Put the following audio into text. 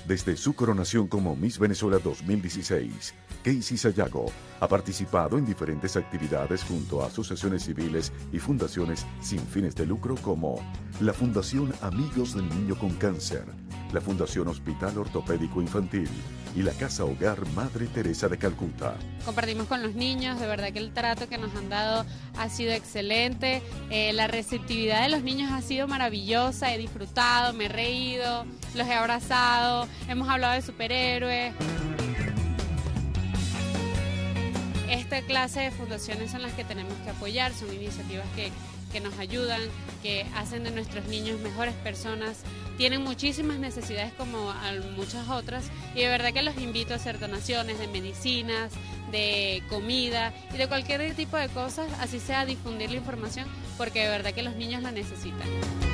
Desde su coronación como Miss Venezuela 2016, Casey Sayago ha participado en diferentes actividades junto a asociaciones civiles y fundaciones sin fines de lucro como la Fundación Amigos del Niño con Cáncer, la Fundación Hospital Ortopédico Infantil y la Casa Hogar Madre Teresa de Calcuta. Compartimos con los niños, de verdad que el trato que nos han dado ha sido excelente, la receptividad de los niños ha sido maravillosa, he disfrutado, me he reído, los he abrazado, hemos hablado de superhéroes. Esta clase de fundaciones son las que tenemos que apoyar, son iniciativas que nos ayudan, que hacen de nuestros niños mejores personas. Tienen muchísimas necesidades como muchas otras y de verdad que los invito a hacer donaciones de medicinas, de comida y de cualquier tipo de cosas, así sea difundir la información, porque de verdad que los niños la necesitan.